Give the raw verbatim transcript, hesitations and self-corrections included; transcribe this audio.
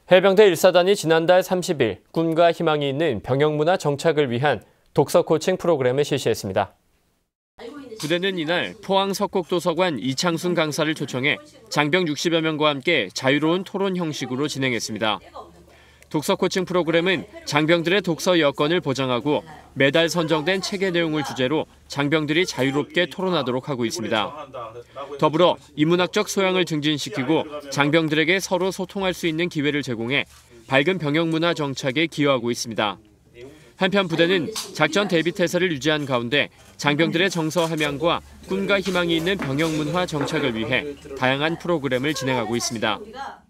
해병대 일 사단이 지난달 삼십 일 꿈과 희망이 있는 병영문화 정착을 위한 독서 코칭 프로그램을 실시했습니다. 부대는 이날 포항 석곡도서관 이창순 강사를 초청해 장병 육십여 명과 함께 자유로운 토론 형식으로 진행했습니다. 독서 코칭 프로그램은 장병들의 독서 여건을 보장하고 매달 선정된 책의 내용을 주제로 장병들이 자유롭게 토론하도록 하고 있습니다. 더불어 인문학적 소양을 증진시키고 장병들에게 서로 소통할 수 있는 기회를 제공해 밝은 병영문화 정착에 기여하고 있습니다. 한편 부대는 작전 대비 태세를 유지한 가운데 장병들의 정서 함양과 꿈과 희망이 있는 병영문화 정착을 위해 다양한 프로그램을 진행하고 있습니다.